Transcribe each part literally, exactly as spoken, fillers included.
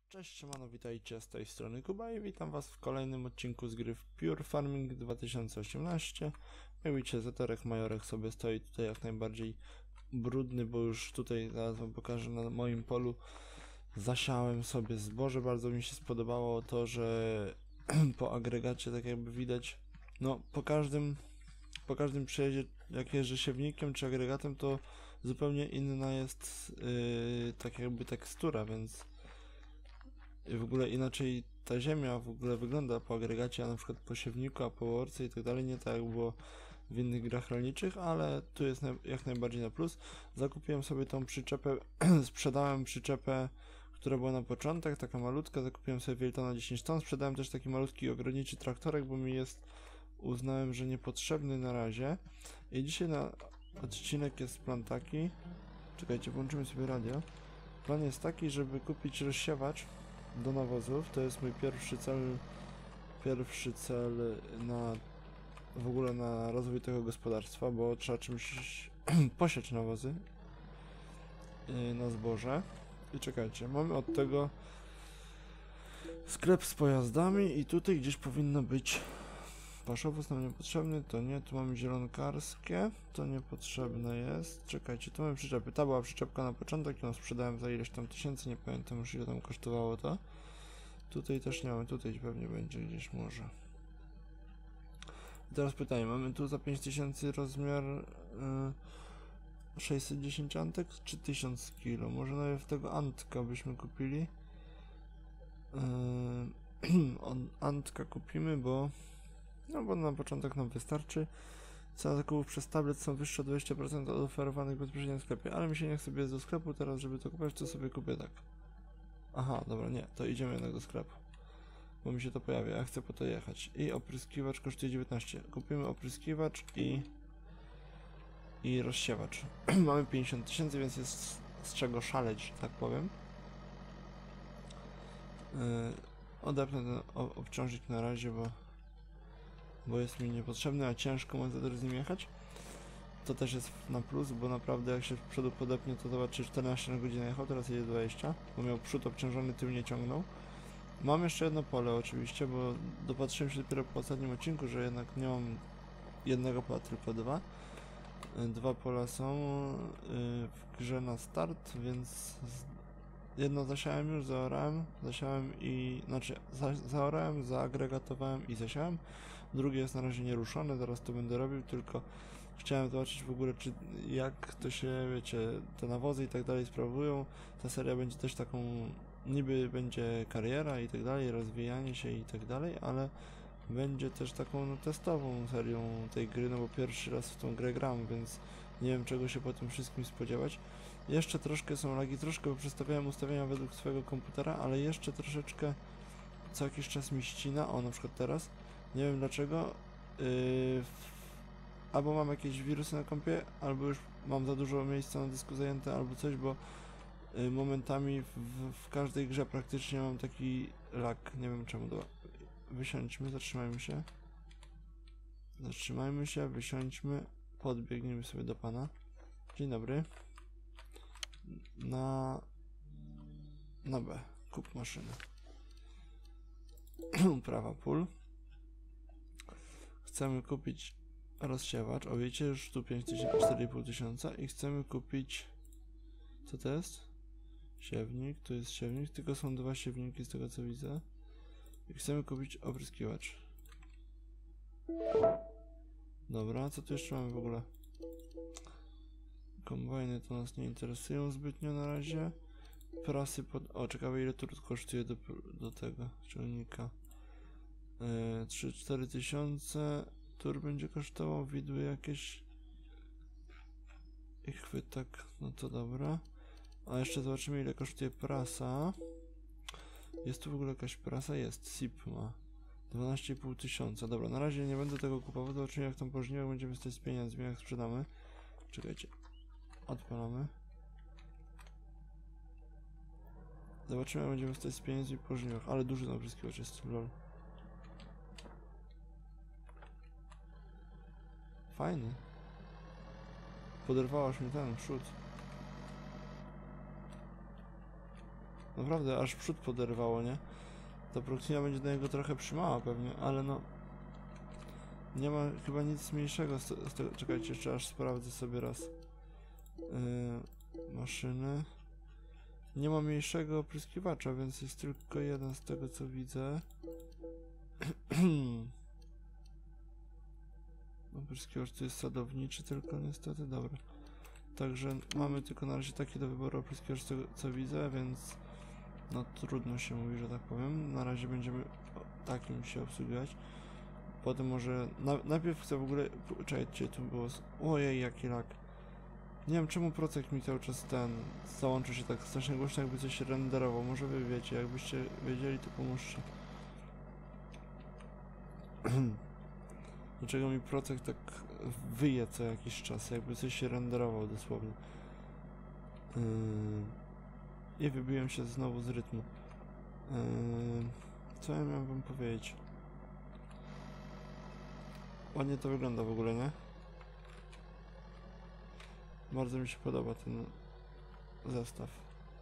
Cześć, siemano, witajcie z tej strony Kuba i witam was w kolejnym odcinku z gry Pure Farming dwa tysiące osiemnaście. Jak widzicie, Zetorek Majorek sobie stoi tutaj jak najbardziej brudny, bo już tutaj zaraz wam pokażę, na moim polu zasiałem sobie zboże. Bardzo mi się spodobało to, że po agregacie tak jakby widać, no po każdym po każdym przejeździe, jak jeżdżę siewnikiem czy agregatem, to zupełnie inna jest yy, tak jakby tekstura, więc i w ogóle inaczej ta ziemia w ogóle wygląda po agregacie, a na przykład po siewniku, a po orce i tak dalej, nie tak jak było w innych grach rolniczych, ale tu jest na, jak najbardziej na plus. Zakupiłem sobie tą przyczepę, sprzedałem przyczepę, która była na początek, taka malutka, zakupiłem sobie Wiltona dziesięć ton, sprzedałem też taki malutki ogrodniczy traktorek, bo mi jest, uznałem, że niepotrzebny na razie. I dzisiaj na odcinek jest plan taki, czekajcie, włączymy sobie radio. Plan jest taki, żeby kupić rozsiewacz do nawozów. To jest mój pierwszy cel, pierwszy cel na w ogóle na rozwój tego gospodarstwa, bo trzeba czymś posiać nawozy yy, na zboże. I czekajcie, mamy od tego sklep z pojazdami i tutaj gdzieś powinno być paszowóz nam niepotrzebny, to nie, tu mamy zielonkarskie, to niepotrzebne jest. Czekajcie, tu mamy przyczepy, ta była przyczepka na początek, ją sprzedałem za ileś tam tysięcy, nie pamiętam już ile tam kosztowało to. Tutaj też nie mamy, tutaj pewnie będzie gdzieś może. I teraz pytanie, mamy tu za pięć tysięcy rozmiar yy, sześćset dziesięć antek, czy tysiąc kilo? Może nawet tego antka byśmy kupili. Yy, antka kupimy, bo no bo na początek nam wystarczy. Cena zakupów przez tablet są wyższe o dwadzieścia procent od oferowanych bezpośrednio w sklepie, ale mi się nie chce biec do sklepu teraz, żeby to kupić, to sobie kupię tak. Aha, dobra, nie, to idziemy jednak do sklepu, bo mi się to pojawia, ja chcę po to jechać. I opryskiwacz kosztuje dziewiętnaście. Kupimy opryskiwacz i i rozsiewacz. Mamy pięćdziesiąt tysięcy, więc jest z czego szaleć, że tak powiem. Yy, odepnę ten obciążnik na razie, bo bo jest mi niepotrzebny, a ciężko może z nim jechać. To też jest na plus, bo naprawdę jak się w przodu podepnie, to zobaczy czternaście na godzinę jechał, teraz jedzie dwadzieścia, bo miał przód obciążony, tył nie ciągnął. Mam jeszcze jedno pole oczywiście, bo dopatrzyłem się dopiero po ostatnim odcinku, że jednak nie mam jednego pola, tylko dwa. Dwa pola są w grze na start, więc jedno zasiałem już, zaorałem, zasiałem i... znaczy za, zaorałem, zaagregatowałem i zasiałem. Drugie jest na razie nieruszone, zaraz to będę robił, tylko chciałem zobaczyć w ogóle, czy jak to się, wiecie, te nawozy i tak dalej sprawują. Ta seria będzie też taką, niby będzie kariera i tak dalej, rozwijanie się i tak dalej, ale będzie też taką no, testową serią tej gry, no bo pierwszy raz w tą grę gram, więc nie wiem czego się po tym wszystkim spodziewać. Jeszcze troszkę są lagi, troszkę przestawiałem ustawienia według swojego komputera, ale jeszcze troszeczkę co jakiś czas mi ścina, o na przykład teraz, nie wiem dlaczego, yy, albo mam jakieś wirusy na kompie, albo już mam za dużo miejsca na dysku zajęte, albo coś, bo yy, momentami w, w każdej grze praktycznie mam taki lag, nie wiem czemu. Do... Wysiądźmy, zatrzymajmy się, zatrzymajmy się, wysiądźmy, podbiegniemy sobie do pana. Dzień dobry. Na... na B. Kup maszynę. Prawa pól. Chcemy kupić rozsiewacz. O, wiecie, już tu pięć tysięcy, cztery i pół tysiąca i chcemy kupić... Co to jest? Siewnik, tu jest siewnik, tylko są dwa siewniki z tego co widzę. I chcemy kupić opryskiwacz. Dobra, co tu jeszcze mamy w ogóle? Kombajny to nas nie interesują zbytnio na razie. Prasy pod... O, ciekawe ile trud kosztuje do, do tego ciągnika. Yy, trzy cztery tysiące. Tur będzie kosztował, widły jakieś. I chwytak, no to dobra. A jeszcze zobaczymy ile kosztuje prasa. Jest tu w ogóle jakaś prasa? Jest, S I P ma. dwanaście i pół tysiąca. Dobra, na razie nie będę tego kupował, zobaczymy jak tam po żniwach będziemy stać z pieniędzmi, jak sprzedamy. Czekajcie. Odpalamy. Zobaczymy jak będziemy stać z pieniędzmi po żniwach, ale duży ten opryskiwacz jest, lol. Fajny. Poderwałaś mnie ten przód. Naprawdę, aż przód poderwało, nie? Ta Proxima będzie do niego trochę przymała pewnie, ale no... Nie ma chyba nic mniejszego z, z tego... Czekajcie, jeszcze aż sprawdzę sobie raz. Yy, maszyny... Nie ma mniejszego opryskiwacza, więc jest tylko jeden z tego co widzę. Opryskiwacz tu jest sadowniczy tylko niestety, dobra. Także mamy tylko na razie taki do wyboru opryskiwacz co, co widzę, więc no trudno się mówi, że tak powiem. Na razie będziemy takim się obsługiwać. Potem może... Na, najpierw chcę w ogóle... Czekajcie, tu było... Ojej, jaki lag. Nie wiem czemu procek mi cały czas ten załączył się tak strasznie głośno, jakby coś się renderował. Może wy wiecie, jakbyście wiedzieli, to pomóżcie. Dlaczego mi procek tak wyje co jakiś czas, jakby coś się renderował dosłownie. Yy... I wybiłem się znowu z rytmu. Yy... Co ja miałem wam powiedzieć? Ładnie to wygląda w ogóle, nie? Bardzo mi się podoba ten zestaw.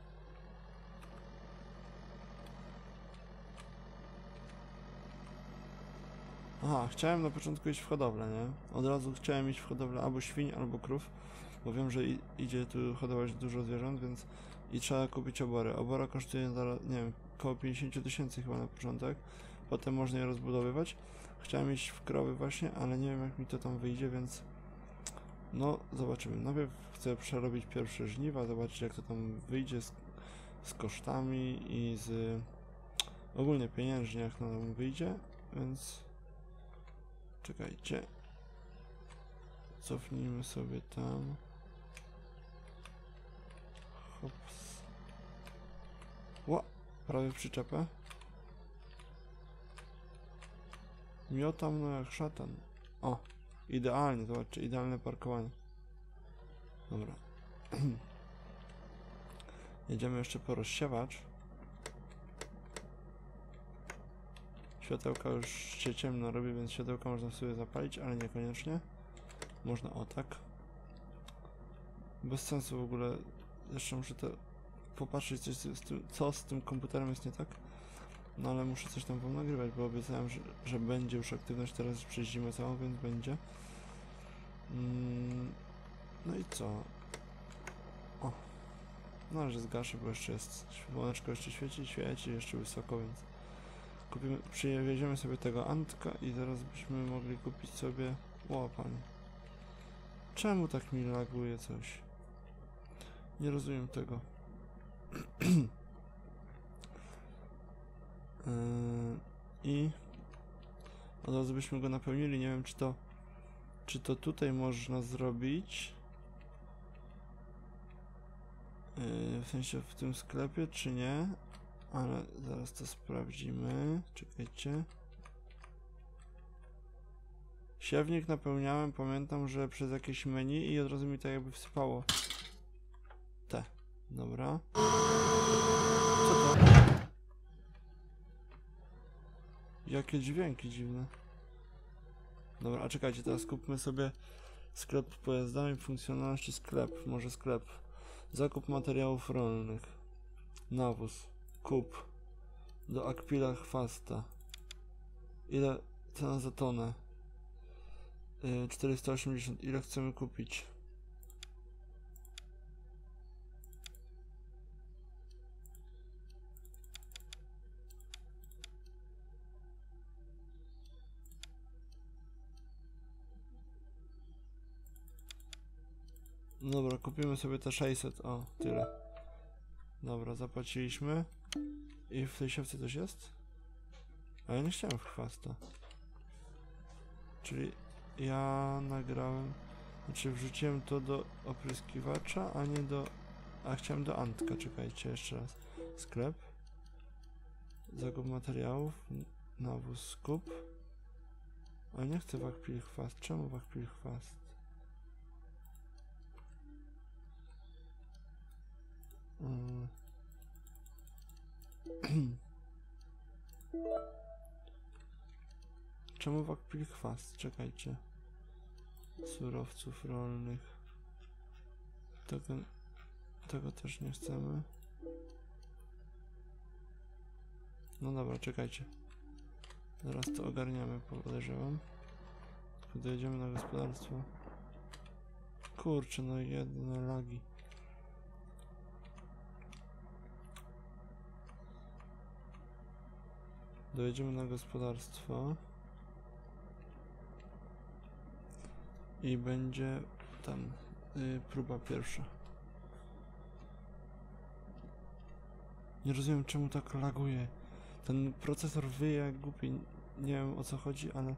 Aha, chciałem na początku iść w hodowlę, nie? Od razu chciałem iść w hodowlę albo świń, albo krów, bo wiem, że i, idzie tu hodować dużo zwierząt, więc i trzeba kupić obory. Obora kosztuje, nie wiem, około pięćdziesiąt tysięcy chyba na początek, potem można je rozbudowywać. Chciałem iść w krowy właśnie, ale nie wiem jak mi to tam wyjdzie, więc no zobaczymy. Najpierw chcę przerobić pierwsze żniwa, zobaczyć jak to tam wyjdzie z, z kosztami i z ogólnie pieniężnie jak nam wyjdzie, więc czekajcie. Cofnijmy sobie tam. Hops. Ła! Prawie przyczepę. Miotam no jak szatan. O! Idealnie, zobaczcie, idealne parkowanie. Dobra. Jedziemy jeszcze po rozsiewacz. Światełka już się ciemno robi, więc światełka można sobie zapalić, ale niekoniecznie. Można o tak. Bez sensu w ogóle. Jeszcze muszę to popatrzeć, coś z tym, co z tym komputerem jest nie tak. No ale muszę coś tam wam nagrywać, bo obiecałem, że, że będzie już aktywność teraz przez zimę całą, więc będzie. Mm, no i co? O. No, że zgaszę, bo jeszcze jest. Słoneczko jeszcze świeci, świeci jeszcze wysoko, więc kupimy, przywieziemy sobie tego Antka i zaraz byśmy mogli kupić sobie... O, panie. Czemu tak mi laguje coś? Nie rozumiem tego. yy, I od razu byśmy go napełnili. Nie wiem, czy to czy to tutaj można zrobić. Yy, w sensie w tym sklepie, czy nie? Ale zaraz to sprawdzimy. Czekajcie. Siewnik napełniałem, pamiętam, że przez jakieś menu i od razu mi tak jakby wsypało. Te. Dobra. Co to? Jakie dźwięki dziwne. Dobra, a czekajcie, teraz kupmy sobie sklep z pojazdami, funkcjonalności sklep, może sklep. Zakup materiałów rolnych. Nawóz. Kup. Do Akpila chwasta. Ile cena za tonę? Yy, czterysta osiemdziesiąt. Ile chcemy kupić? Dobra, kupimy sobie te sześćset. O, tyle. Dobra, zapłaciliśmy. I w tej siewce coś jest? A ja nie chciałem w chwasta. Czyli ja nagrałem... Znaczy wrzuciłem to do opryskiwacza, a nie do... A chciałem do Antka, czekajcie jeszcze raz. Sklep. Zakup materiałów. Nawóz, skup. A nie chcę Wakpil chwast. Czemu Wakpil chwast? Hmm. Czemu Wakpil chwast? Czekajcie. Surowców rolnych. Tego, tego też nie chcemy. No dobra, czekajcie. Zaraz to ogarniamy, podejrzewam. Tylko dojedziemy na gospodarstwo. Kurczę, no jedne lagi. Dojedziemy na gospodarstwo. I będzie tam yy, próba pierwsza. Nie rozumiem, czemu tak laguje. Ten procesor wyje jak głupi. Nie wiem, o co chodzi, ale...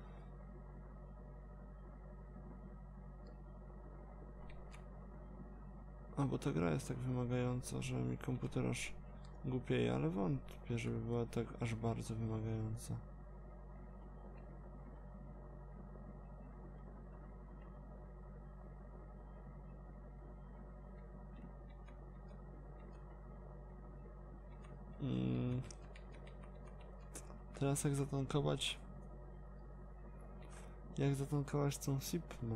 A, bo ta gra jest tak wymagająca, że mi komputer aż głupieje, ale wątpię, żeby była tak aż bardzo wymagająca. Mm. Teraz jak zatankować... Jak zatankować tą Sigmę?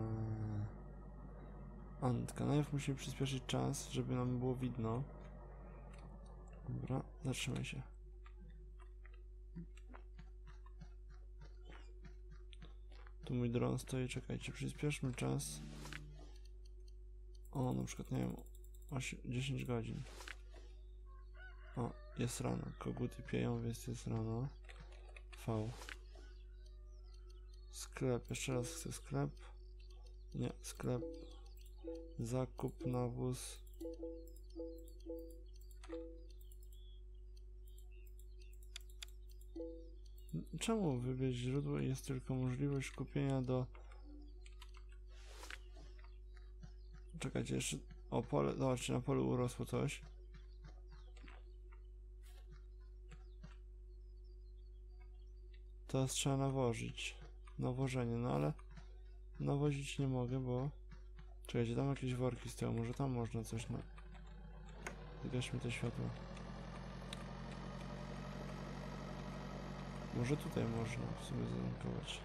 Antka. Najpierw musimy przyspieszyć czas, żeby nam było widno. Dobra, zatrzymaj się. Tu mój dron stoi, czekajcie, przyspieszmy czas. O, na przykład, nie wiem, dziesięć godzin. O, jest rano, koguty pieją, więc jest rano. V. Sklep, jeszcze raz chcę sklep. Nie, sklep. Zakup, nawóz. Czemu wybierz źródło i jest tylko możliwość kupienia do... Czekajcie, jeszcze... O, pole... Zobaczcie, na polu urosło coś. Teraz trzeba nawozić. Nawożenie, no ale... Nawozić nie mogę, bo... Czekajcie, tam jakieś worki stoją, może tam można coś na... Zgaśmy te światło. Może tutaj można w sumie zatankować.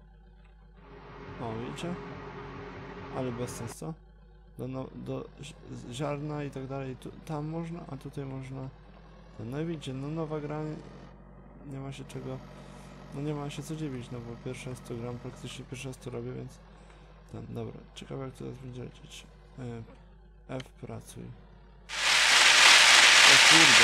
O, widzicie? Ale bez sensu, co? Do, no, do ziarna i tak dalej, tu, tam można, a tutaj można... No i widzicie, no nowa gra, nie, nie ma się czego... No nie ma się co dziwić, no bo pierwszy raz to gram, praktycznie pierwszy raz to robię, więc... Ten, dobra, ciekawe jak to teraz będzie lecieć. Yy, F, pracuj. O kurde!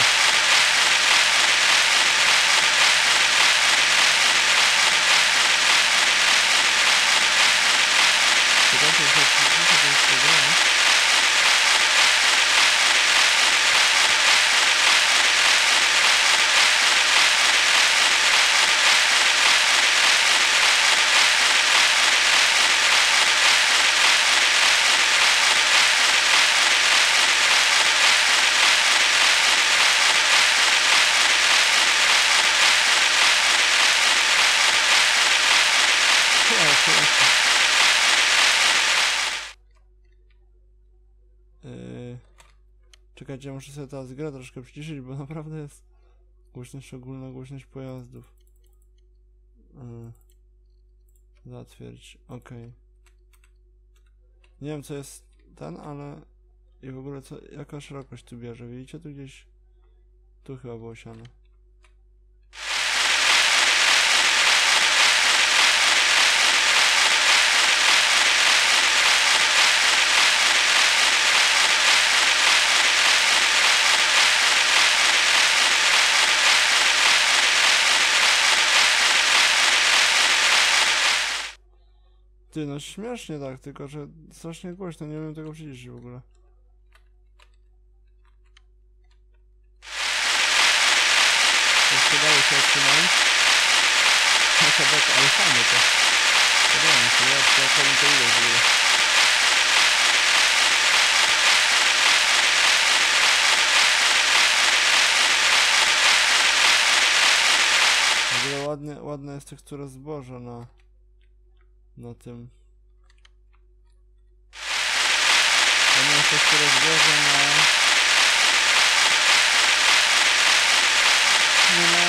Czekajcie, że to jest program. Yy, czekajcie, muszę sobie teraz grę troszkę przyciszyć, bo naprawdę jest głośność ogólna, głośność pojazdów. Yy, zatwierdź, ok. Nie wiem co jest ten, ale i w ogóle co, jaka szerokość tu bierze, widzicie? Tu gdzieś, tu chyba było siane. Ty, no śmiesznie tak, tylko że strasznie głośno, nie umiem tego przyciszyć w ogóle. Jeszcze dalej się odsunąć. Jaka beka, ale fajnie to. Podoba mi się, ja to komentuję w ogóle. W ogóle ładnie, ładna jest tekstura zboża na... na tym. Ładna jest tekstura zboża na... no na...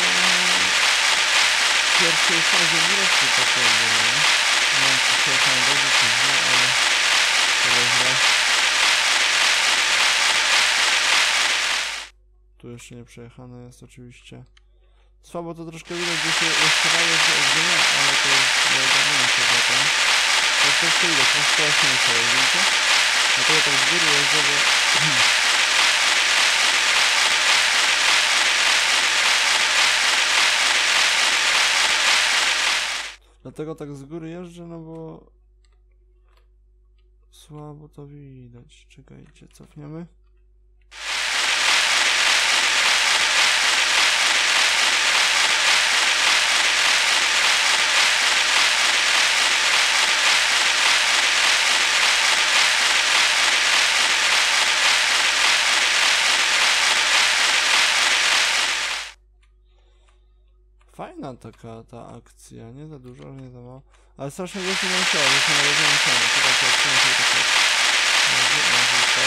pierwszej fazie wzrostu takiego, nie? Nie wiem, czy się tam dobrze, czy źle, ale... to źle. Tu jeszcze nie przejechane jest oczywiście. Słabo to troszkę widać, gdzie się rozstawało, gdzie nie, ale to jest do ogarnienia się potem. To jest troszkę widać, troszkę jaśniejsze, jak widzicie? Dlatego tak z góry jeżdżę, bo... Dlatego tak z góry jeżdżę, no bo... Słabo to widać. Czekajcie, cofniemy. Fajna taka ta akcja, nie za dużo, ale nie za mało. Ale strasznie głośno nie musiała, więc nie rozumiem czemu. Czekajcie, jak się to tak. Może, może tak.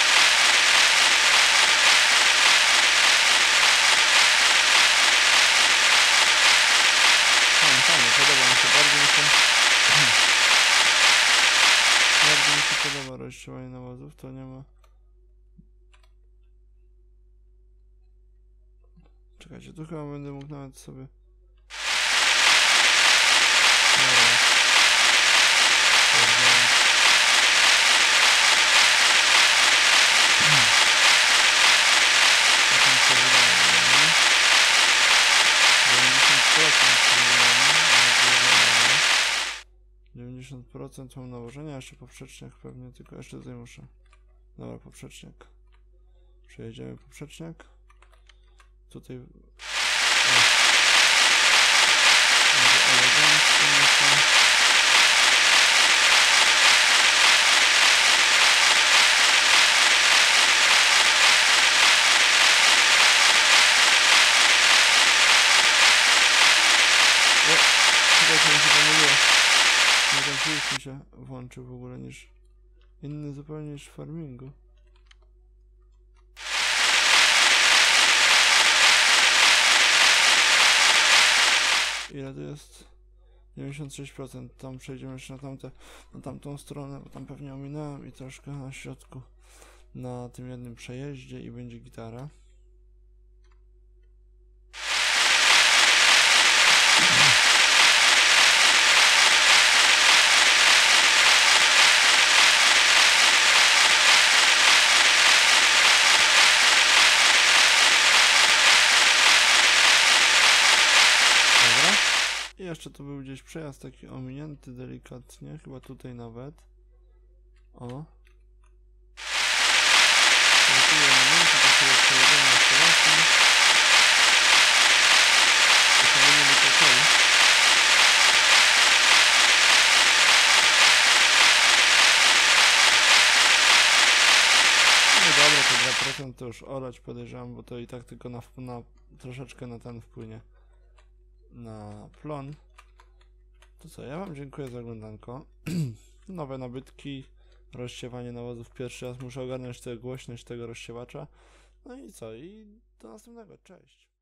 Fajnie, fajnie, podoba mi się, bardzo mi się... Bardzo mi się podoba rozsiewanie nawozów, to nie ma... Czekajcie, tu chyba będę mógł nawet sobie... dziewięćdziesiąt procent mam nałożenia, jeszcze poprzeczniak pewnie, tylko jeszcze tutaj muszę. Dobra, poprzeczniak. Przejedziemy poprzeczniak. Tutaj... O. Będzie elegancko, myślę. O! Czekajcie, mi się pomyliło. No ten plus mi się włączył w ogóle niż... Inny zupełnie niż w farmingu. Ile to jest? dziewięćdziesiąt sześć procent. Tam przejdziemy jeszcze na, tamte, na tamtą stronę, bo tam pewnie ominąłem i troszkę na środku na tym jednym przejeździe i będzie gitara. I jeszcze tu był gdzieś przejazd taki ominięty delikatnie, chyba tutaj nawet. O. Tu momenty, to sobie przejedziemy jeszcze raz. To powinno być ok. No dobra, to dwa procent to już olać podejrzewam, bo to i tak tylko na, na troszeczkę na ten wpłynie. Na plon. To co, ja wam dziękuję za oglądanko. Nowe nabytki, rozsiewanie nawozów. Pierwszy raz muszę ogarnąć tę głośność tego rozsiewacza. No i co, i do następnego, cześć.